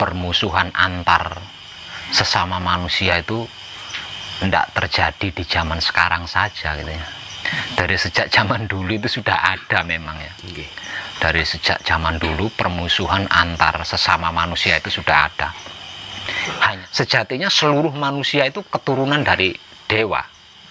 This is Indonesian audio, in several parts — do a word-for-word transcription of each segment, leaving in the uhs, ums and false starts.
permusuhan antar sesama manusia itu tidak terjadi di zaman sekarang saja gitu ya. Dari sejak zaman dulu itu sudah ada memang ya. Okay. Dari sejak zaman dulu permusuhan antar sesama manusia itu sudah ada. Hanya sejatinya seluruh manusia itu keturunan dari dewa.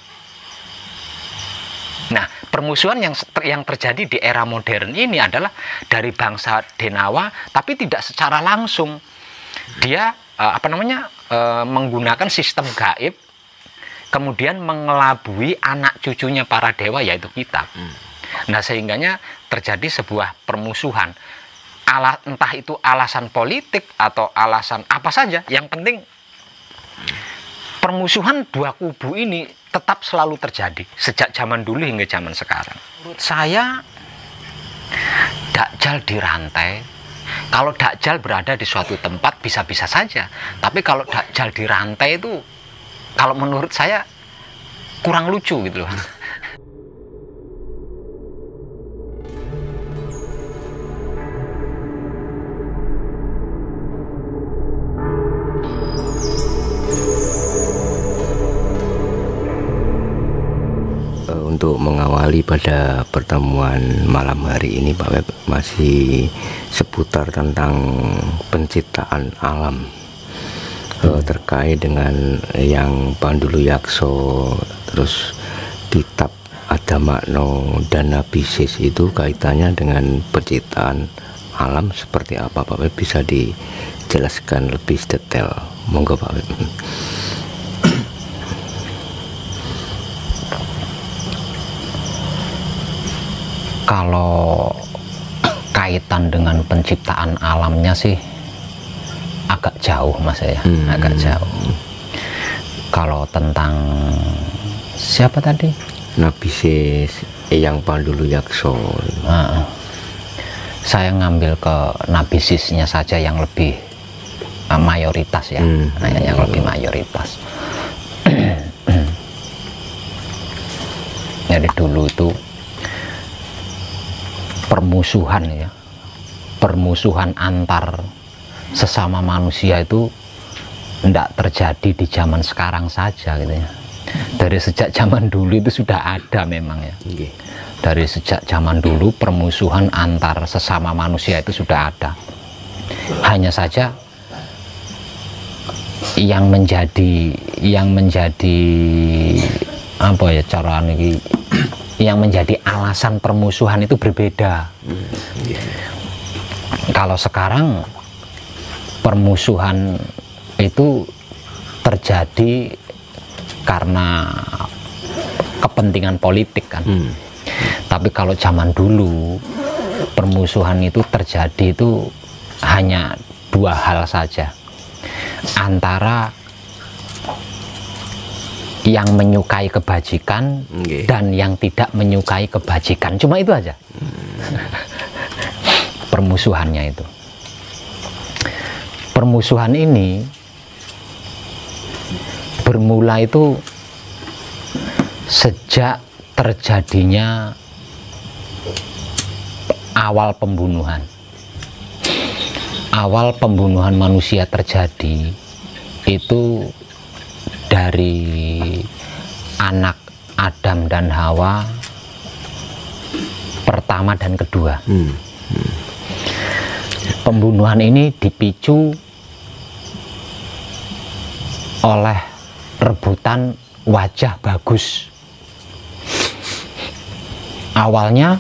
Nah, permusuhan yang yang terjadi di era modern ini adalah dari bangsa Denawa, tapi tidak secara langsung. Dia uh, apa namanya uh, menggunakan sistem gaib, kemudian mengelabui anak cucunya para dewa, yaitu kita. Hmm. Nah, sehingganya terjadi sebuah permusuhan. Ala, entah itu alasan politik atau alasan apa saja, yang penting permusuhan dua kubu ini tetap selalu terjadi sejak zaman dulu hingga zaman sekarang. Menurut saya, Dajjal dirantai. Kalau Dajjal berada di suatu tempat bisa-bisa saja, tapi kalau Dajjal dirantai itu, kalau menurut saya kurang lucu gitu loh. Untuk mengawali pada pertemuan malam hari ini, Pak Web, masih seputar tentang penciptaan alam, hmm. terkait dengan yang Pandulu Yakso, terus kitab Adamakno dan Nabi Sis, itu kaitannya dengan penciptaan alam seperti apa, Pak Web? Bisa dijelaskan lebih detail, monggo Pak Web. Kalau kaitan dengan penciptaan alamnya sih agak jauh mas ya, hmm. agak jauh. Kalau tentang siapa tadi? Nabi Sis, yang Pandulu Yakso. Nah, saya ngambil ke Nabi Sisnya saja yang lebih uh, mayoritas ya, hmm. nah, yang lebih mayoritas. Jadi dulu itu permusuhan ya, permusuhan antar sesama manusia itu tidak terjadi di zaman sekarang saja gitu ya. Dari sejak zaman dulu itu sudah ada memang ya. Okay. Dari sejak zaman dulu permusuhan antar sesama manusia itu sudah ada. Hanya saja yang menjadi yang menjadi apa ya cara ini, yang menjadi alasan permusuhan itu berbeda. Hmm, yeah. Kalau sekarang permusuhan itu terjadi karena kepentingan politik kan. Hmm. Tapi kalau zaman dulu permusuhan itu terjadi itu hanya dua hal saja, antara yang menyukai kebajikan okay. dan yang tidak menyukai kebajikan, cuma itu aja. hmm. Permusuhannya itu. Permusuhan ini bermula itu sejak terjadinya awal pembunuhan. Awal pembunuhan manusia terjadi itu dari anak Adam dan Hawa pertama dan kedua. Hmm. Hmm. Pembunuhan ini dipicu oleh rebutan wajah bagus. Awalnya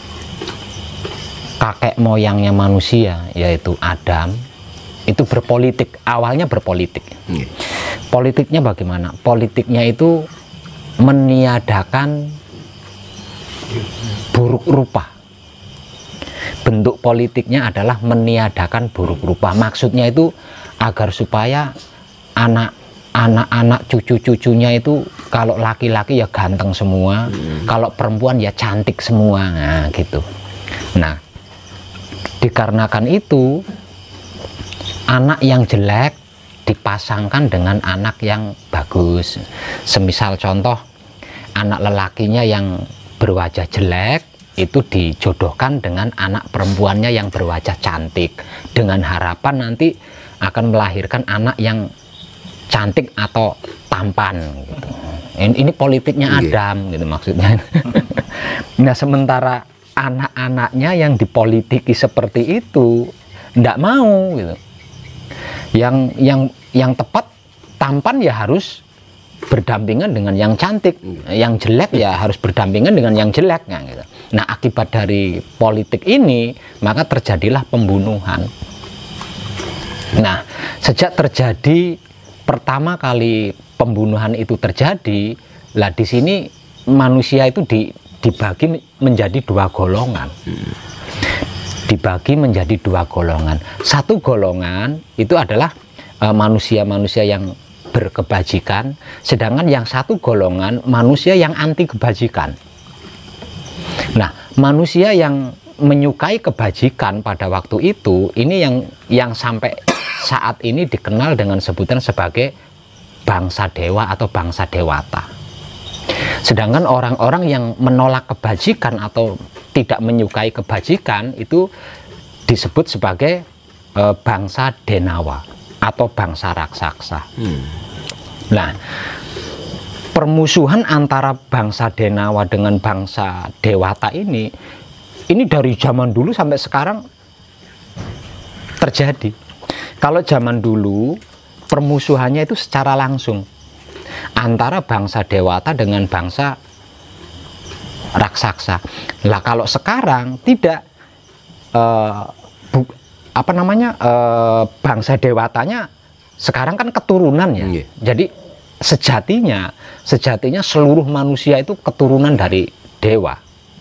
kakek moyangnya manusia, yaitu Adam, itu berpolitik. Awalnya berpolitik. Hmm. Politiknya bagaimana? Politiknya itu meniadakan buruk rupa. Bentuk politiknya adalah meniadakan buruk rupa. Maksudnya itu agar supaya anak anak-anak cucu-cucunya itu kalau laki-laki ya ganteng semua, hmm. kalau perempuan ya cantik semua, nah gitu. Nah, dikarenakan itu anak yang jelek dipasangkan dengan anak yang bagus. Semisal contoh, anak lelakinya yang berwajah jelek itu dijodohkan dengan anak perempuannya yang berwajah cantik, dengan harapan nanti akan melahirkan anak yang cantik atau tampan gitu. Ini, ini politiknya Adam gitu maksudnya. Nah sementara anak-anaknya yang dipolitiki seperti itu ndak mau gitu. Yang yang yang tepat tampan ya harus berdampingan dengan yang cantik, yang jelek ya harus berdampingan dengan yang jelek nah, gitu. Nah akibat dari politik ini maka terjadilah pembunuhan. Nah sejak terjadi pertama kali pembunuhan itu terjadi, lah di sini manusia itu di, dibagi menjadi dua golongan. Dibagi menjadi dua golongan. Satu golongan itu adalah manusia-manusia uh, yang berkebajikan, sedangkan yang satu golongan manusia yang anti kebajikan. Nah, manusia yang menyukai kebajikan pada waktu itu, ini yang yang sampai saat ini dikenal dengan sebutan sebagai bangsa dewa atau bangsa dewata. Sedangkan orang-orang yang menolak kebajikan atau tidak menyukai kebajikan itu disebut sebagai e, bangsa denawa atau bangsa raksasa. Hmm. Nah, permusuhan antara bangsa denawa dengan bangsa dewata ini, ini dari zaman dulu sampai sekarang terjadi. Kalau zaman dulu permusuhannya itu secara langsung antara bangsa dewata dengan bangsa raksasa. Lah kalau sekarang tidak, eh, bu, apa namanya eh, bangsa dewatanya sekarang kan keturunan ya. Yeah. Jadi sejatinya sejatinya seluruh manusia itu keturunan dari dewa.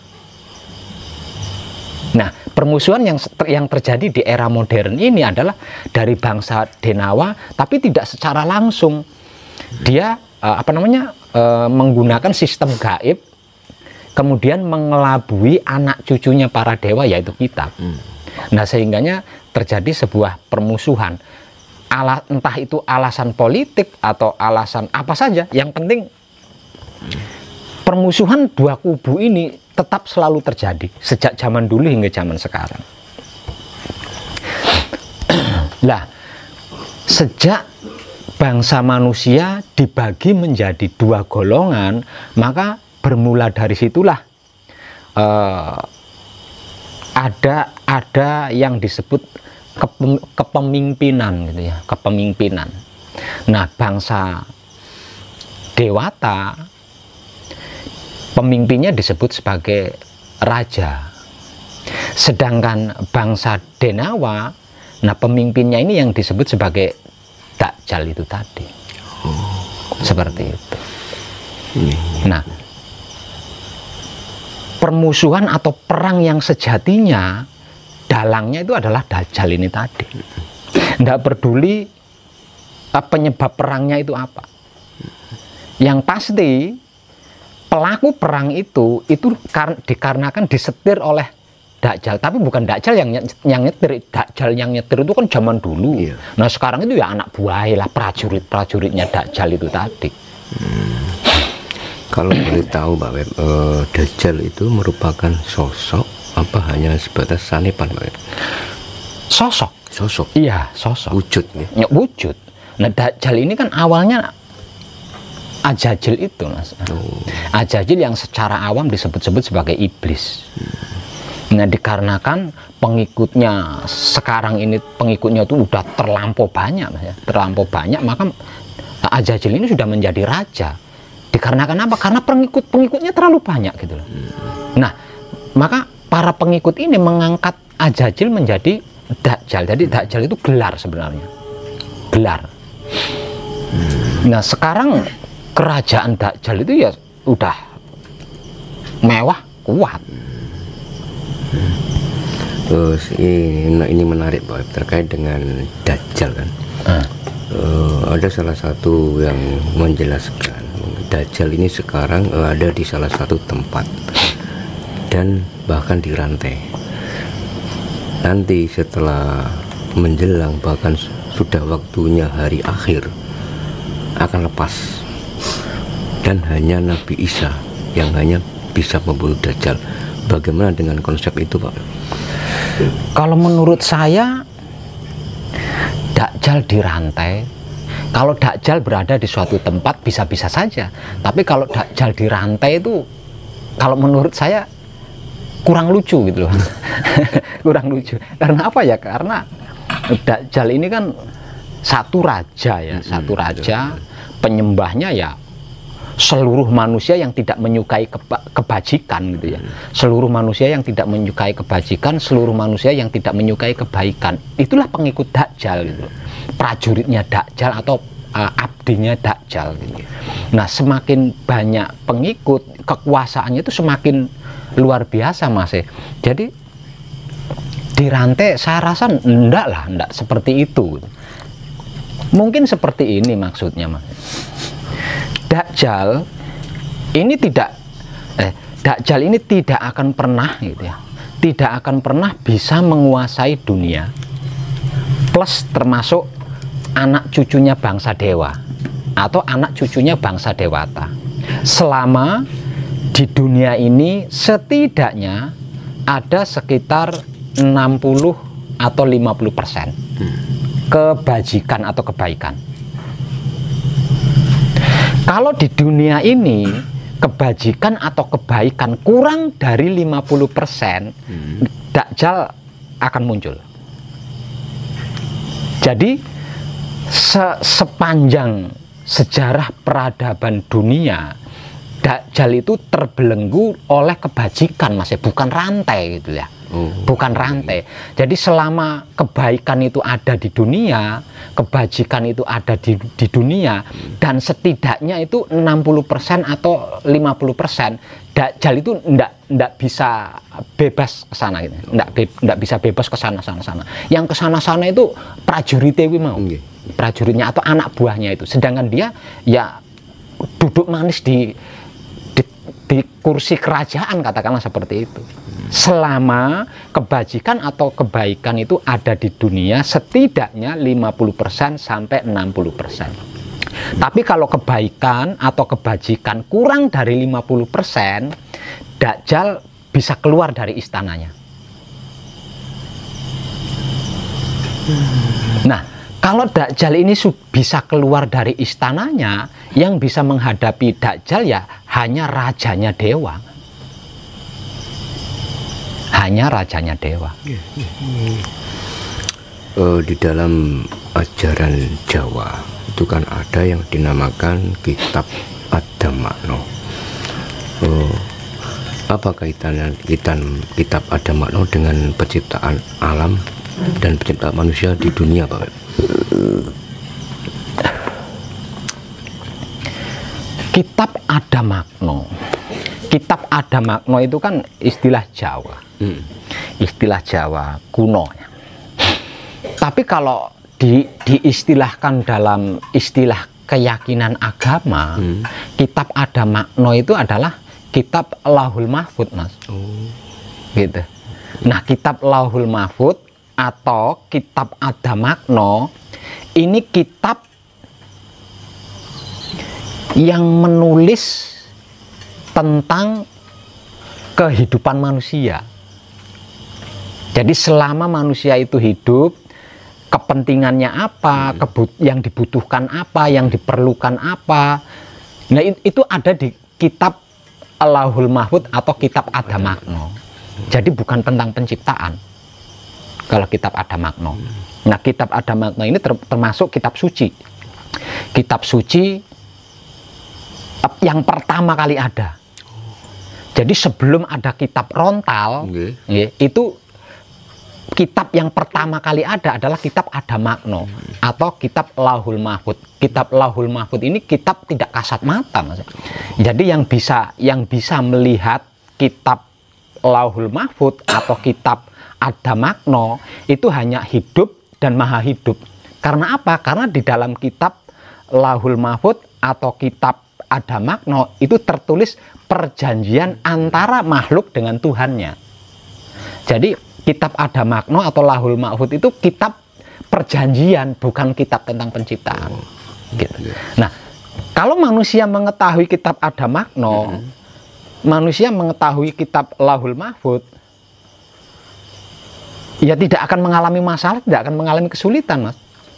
Nah, permusuhan yang yang terjadi di era modern ini adalah dari bangsa denawa, tapi tidak secara langsung. Dia uh, apa namanya uh, menggunakan sistem gaib, kemudian mengelabui anak cucunya para dewa yaitu kita. Hmm. Nah, sehingganya terjadi sebuah permusuhan. Ala, entah itu alasan politik atau alasan apa saja, yang penting permusuhan dua kubu ini tetap selalu terjadi sejak zaman dulu hingga zaman sekarang. Lah, sejak bangsa manusia dibagi menjadi dua golongan, maka bermula dari situlah uh, ada ada yang disebut Kepem, kepemimpinan gitu ya, kepemimpinan. Nah, bangsa dewata pemimpinnya disebut sebagai raja. Sedangkan bangsa denawa, nah pemimpinnya ini yang disebut sebagai Dajjal itu tadi. Oh. Seperti itu. Nah, permusuhan atau perang yang sejatinya dalangnya itu adalah Dajjal ini tadi. Tidak peduli penyebab perangnya itu apa. Yang pasti pelaku perang itu itu kar dikarenakan disetir oleh Dajjal. Tapi bukan Dajjal yang, yang nyetir. Dajjal yang nyetir itu kan zaman dulu. Iya. Nah sekarang itu ya anak buah lah, prajurit-prajuritnya Dajjal itu tadi. Hmm. Kalau boleh tahu Mbak Web, uh, Dajjal itu merupakan sosok apa hanya sebatas sanipan Mbak Web? Sosok. Sosok. Iya, sosok. Wujud ya. Ya, wujud. Nah, Dajjal ini kan awalnya Ajajil itu, Mas. Oh. Ajajil yang secara awam disebut-sebut sebagai iblis. Hmm. Nah, dikarenakan pengikutnya sekarang ini pengikutnya itu udah terlampau banyak, Mas, ya. Terlampau banyak, maka Ajajil ini sudah menjadi raja. Dikarenakan apa? Karena pengikut-pengikutnya terlalu banyak gitu loh. Hmm. Nah, maka para pengikut ini mengangkat Ajajil menjadi Dajjal. Jadi Dajjal itu gelar sebenarnya. Gelar. Hmm. Nah, sekarang kerajaan Dajjal itu ya udah mewah, kuat. Hmm. Terus ini, ini menarik Pak terkait dengan Dajjal kan. Hmm. Uh, ada salah satu yang menjelaskan Dajjal ini sekarang uh, ada di salah satu tempat dan bahkan dirantai. Nanti setelah menjelang bahkan sudah waktunya hari akhir akan lepas, dan hanya Nabi Isa yang hanya bisa membunuh Dajjal. Bagaimana dengan konsep itu Pak? Kalau menurut saya Dajjal Dakjal dirantai. Kalau Dakjal berada di suatu tempat bisa-bisa saja, tapi kalau Dakjal dirantai itu, kalau menurut saya kurang lucu gitu loh. Kurang lucu. Karena apa ya? Karena Dakjal ini kan satu raja ya, satu raja, penyembahnya ya seluruh manusia yang tidak menyukai keba kebajikan gitu ya. Seluruh manusia yang tidak menyukai kebajikan, seluruh manusia yang tidak menyukai kebaikan. Itulah pengikut Dakjal gitu. Prajuritnya Dakjal atau uh, abdinya Dakjal gitu. Nah, semakin banyak pengikut, kekuasaannya itu semakin luar biasa, Mas. Jadi dirantai saya rasa enggak lah, enggak seperti itu. Mungkin seperti ini maksudnya, Mas. Dakjal ini tidak eh, Dakjal ini tidak akan pernah gitu ya, tidak akan pernah bisa menguasai dunia, plus termasuk anak cucunya bangsa dewa atau anak cucunya bangsa dewata, selama di dunia ini setidaknya ada sekitar enam puluh atau lima puluh persen kebajikan atau kebaikan. Kalau di dunia ini kebajikan atau kebaikan kurang dari lima puluh persen, hmm. Dakjal akan muncul. Jadi se sepanjang sejarah peradaban dunia, Dakjal itu terbelenggu oleh kebajikan, Mas, bukan rantai gitu ya. Oh. Bukan rantai. Jadi selama kebaikan itu ada di dunia, kebajikan itu ada di, di dunia, dan setidaknya itu enam puluh persen atau lima puluh persen, Dakjal itu ndak ndak bisa bebas ke sana gitu. Ndak be, ndak bisa bebas ke sana sana sana. Yang ke sana sana itu prajuritnya mau. Okay. Prajuritnya atau anak buahnya itu. Sedangkan dia ya duduk manis di di, di kursi kerajaan, katakanlah seperti itu. Selama kebajikan atau kebaikan itu ada di dunia setidaknya lima puluh persen sampai enam puluh persen. Tapi kalau kebaikan atau kebajikan kurang dari lima puluh persen, Dakjal bisa keluar dari istananya. Nah, kalau Dakjal ini bisa keluar dari istananya, yang bisa menghadapi Dakjal ya hanya rajanya dewa. Hanya rajanya dewa. Uh, di dalam ajaran Jawa itu kan ada yang dinamakan kitab Adamakno. Uh, apa kaitannya kitan, kitab Adamakno dengan penciptaan alam dan penciptaan manusia di dunia, Pak? Kitab Adamakno. Kitab Adamakno itu kan istilah Jawa. Hmm. Istilah Jawa kuno. Tapi kalau di, diistilahkan dalam istilah keyakinan agama, hmm. kitab Adamakno itu adalah kitab Lauhul Mahfud, Mas. Oh. Gitu. Nah, kitab Lauhul Mahfud atau kitab Adamakno ini kitab yang menulis tentang kehidupan manusia. Jadi selama manusia itu hidup, kepentingannya apa, hmm. kebut yang dibutuhkan apa, yang diperlukan apa. Nah, itu ada di kitab Lauhul Mahfud atau kitab Adamakno. Jadi bukan tentang penciptaan. Kalau kitab Adamakno. Nah, kitab Adamakno ini ter termasuk kitab suci. Kitab suci yang pertama kali ada. Jadi sebelum ada kitab Rontal, okay. ya, itu kitab yang pertama kali ada adalah kitab Adamakno hmm. atau kitab Lauhul Mahfud. Kitab Lauhul Mahfud ini kitab tidak kasat mata, Mas. Jadi yang bisa yang bisa melihat kitab Lauhul Mahfud atau kitab Adamakno itu hanya hidup dan maha hidup. Karena apa? Karena di dalam kitab Lauhul Mahfud atau kitab Adamakno itu tertulis perjanjian antara makhluk dengan Tuhannya. Jadi kitab Adamakno atau Lauhul Mahfud itu kitab perjanjian, bukan kitab tentang penciptaan. Oh, gitu. Yeah. Nah, kalau manusia mengetahui kitab Adamakno, mm-hmm. manusia mengetahui kitab Lauhul Mahfud, ya tidak akan mengalami masalah, tidak akan mengalami kesulitan, Mas.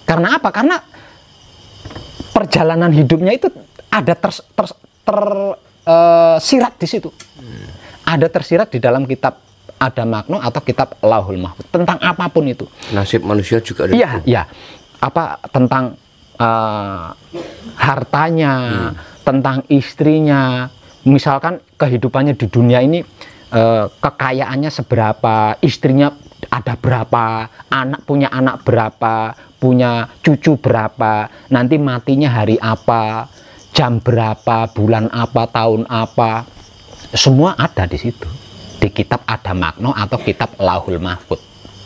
Karena apa? Karena perjalanan hidupnya itu ada ter, ter, ter uh, sirat di situ. Hmm. Ada tersirat di dalam kitab Adam Magno atau kitab Lauhul Mahfuz tentang apapun itu. Nasib manusia juga ada. Iya, iya. Apa tentang uh, hartanya, hmm. tentang istrinya. Misalkan kehidupannya di dunia ini uh, kekayaannya seberapa, istrinya ada berapa, anak punya anak berapa, punya cucu berapa, nanti matinya hari apa, jam berapa, bulan apa, tahun apa, semua ada di situ di kitab Adam Magno atau kitab Lauhul Mahfuz.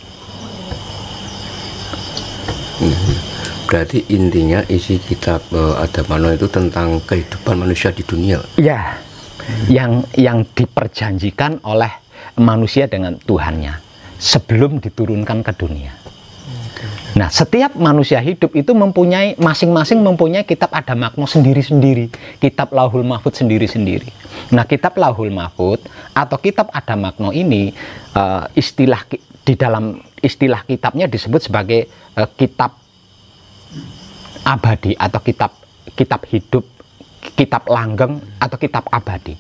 Berarti intinya isi kitab uh, Adam Magno itu tentang kehidupan manusia di dunia. Ya, hmm. yang yang diperjanjikan oleh manusia dengan Tuhannya sebelum diturunkan ke dunia. Nah, setiap manusia hidup itu mempunyai, masing-masing mempunyai kitab Adam Magno sendiri-sendiri, kitab Lauhul Mahfuz sendiri-sendiri. Nah, kitab Lauhul Mahfuz atau kitab Adam Magno ini uh, istilah di dalam istilah kitabnya disebut sebagai uh, kitab abadi atau kitab kitab hidup, kitab langgeng atau kitab abadi.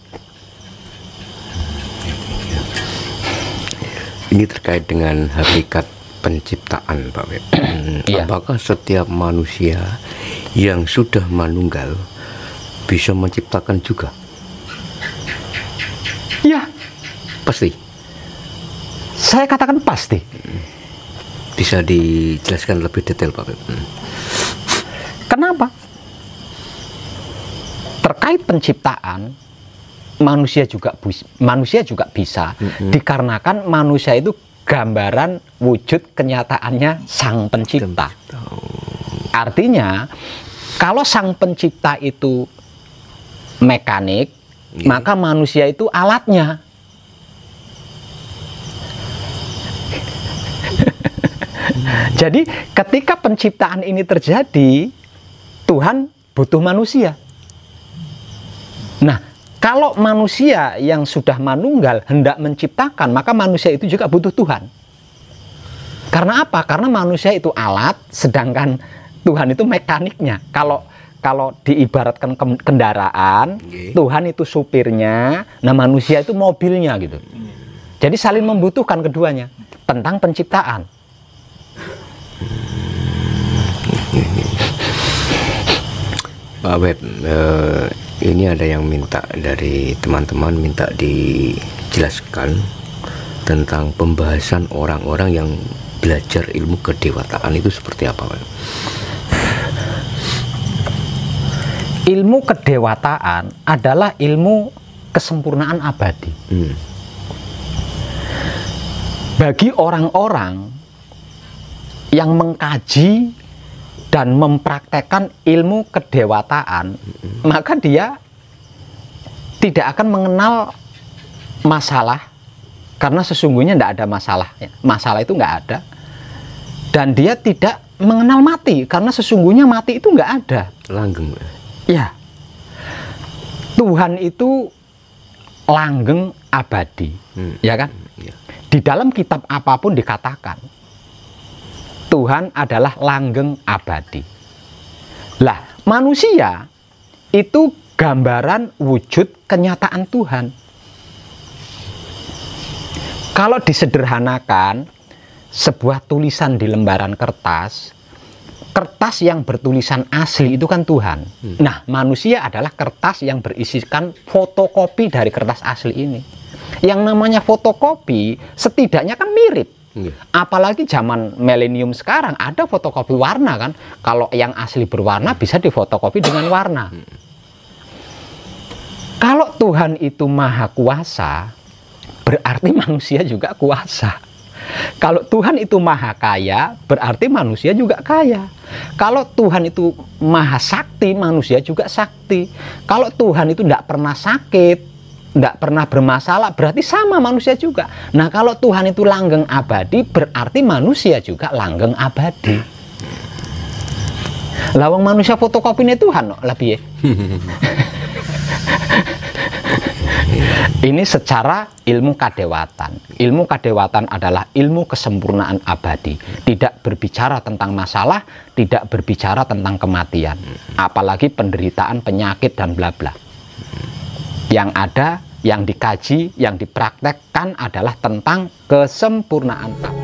Ini terkait dengan hakikat penciptaan, Pak Web. Iya. Apakah setiap manusia yang sudah manunggal bisa menciptakan juga? Ya, pasti. Saya katakan pasti. Bisa dijelaskan lebih detail, Pak Web? Kenapa? Terkait penciptaan, manusia juga manusia juga bisa, mm-hmm. dikarenakan manusia itu gambaran wujud kenyataannya Sang Pencipta. Artinya, kalau Sang Pencipta itu mekanik, yeah. maka manusia itu alatnya. Jadi, ketika penciptaan ini terjadi, Tuhan butuh manusia. Nah, kalau manusia yang sudah manunggal hendak menciptakan, maka manusia itu juga butuh Tuhan. Karena apa? Karena manusia itu alat, sedangkan Tuhan itu mekaniknya. Kalau kalau diibaratkan kendaraan, okay. Tuhan itu supirnya, nah manusia itu mobilnya gitu. Jadi saling membutuhkan keduanya tentang penciptaan. Pak Web, eh, ini ada yang minta dari teman-teman minta dijelaskan tentang pembahasan orang-orang yang belajar ilmu kedewataan itu seperti apa, Pak? Ilmu kedewataan adalah ilmu kesempurnaan abadi. Hmm. Bagi orang-orang yang mengkaji dan mempraktekkan ilmu kedewataan, mm-hmm. maka dia tidak akan mengenal masalah, karena sesungguhnya tidak ada masalah. Masalah itu nggak ada. Dan dia tidak mengenal mati, karena sesungguhnya mati itu nggak ada. Langgeng. Ya. Tuhan itu langgeng abadi, hmm. ya kan? Ya. Di dalam kitab apapun dikatakan Tuhan adalah langgeng abadi. Lah, manusia itu gambaran wujud kenyataan Tuhan. Kalau disederhanakan, sebuah tulisan di lembaran kertas, kertas yang bertulisan asli itu kan Tuhan. Hmm. Nah, manusia adalah kertas yang berisikan fotokopi dari kertas asli ini. Yang namanya fotokopi setidaknya kan mirip. Yeah. Apalagi zaman milenium sekarang ada fotokopi warna kan. Kalau yang asli berwarna bisa difotokopi dengan warna. Hmm. Kalau Tuhan itu maha kuasa, berarti manusia juga kuasa. Kalau Tuhan itu maha kaya, berarti manusia juga kaya. Kalau Tuhan itu maha sakti, manusia juga sakti. Kalau Tuhan itu tidak pernah sakit, tidak pernah bermasalah, berarti sama manusia juga. Nah, kalau Tuhan itu langgeng abadi, berarti manusia juga langgeng abadi. Lawang manusia fotokopinya Tuhan, no? Lebih ya. Ini secara ilmu kadewatan. Ilmu kadewatan adalah ilmu kesempurnaan abadi. Tidak berbicara tentang masalah, tidak berbicara tentang kematian, apalagi penderitaan, penyakit dan bla bla. Yang ada, yang dikaji, yang dipraktekkan adalah tentang kesempurnaan abadi.